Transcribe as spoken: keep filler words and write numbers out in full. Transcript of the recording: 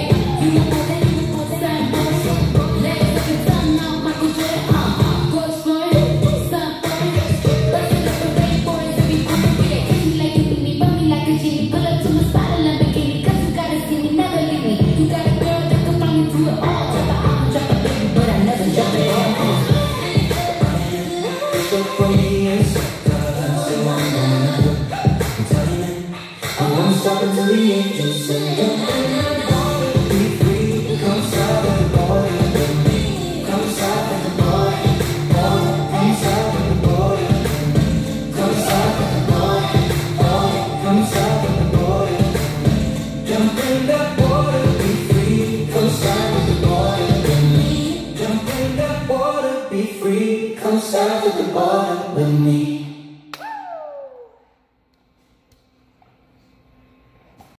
Stop until the angels sing. Be free, come south of the border with me. Come south of the border, border. Come south of the border. Come south of the border, border. Come south of the border. Jump in that water, be free. Come south of the border with me. Jump in that water, be free. Come south of the border with me.